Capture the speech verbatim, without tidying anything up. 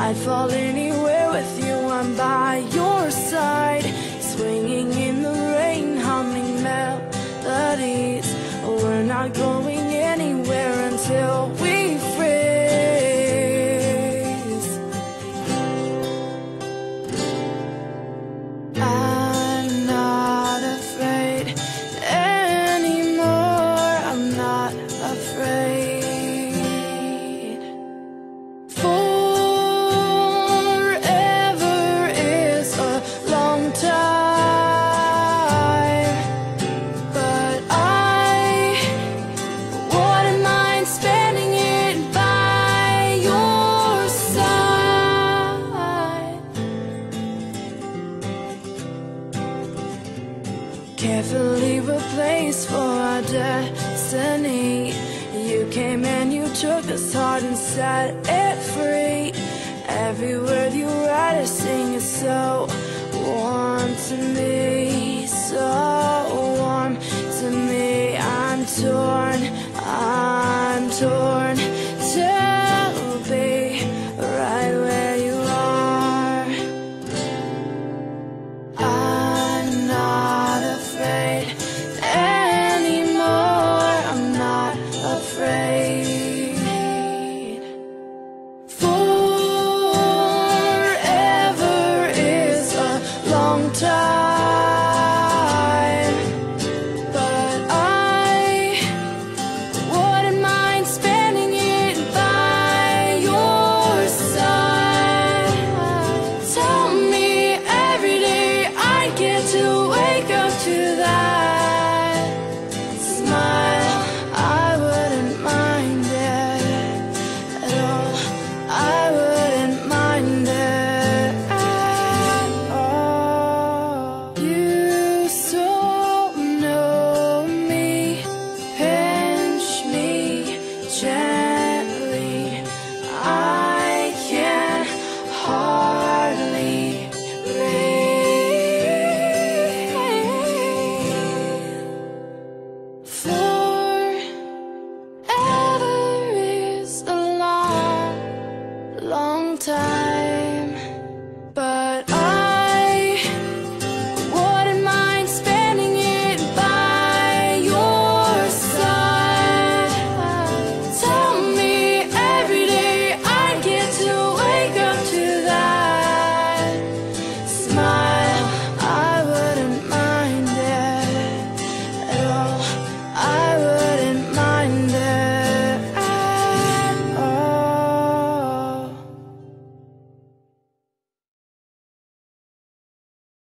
I'd fall anywhere with you, I'm by your side, swinging in the rain, humming melodies. We're not going anywhere until we freeze. I'm not afraid anymore, I'm not afraid. Forever is a long time, but I wouldn't mind spending it by your side. Carefully replaced for our destiny. You came and you took this heart and set it free. Every word you write or sing is so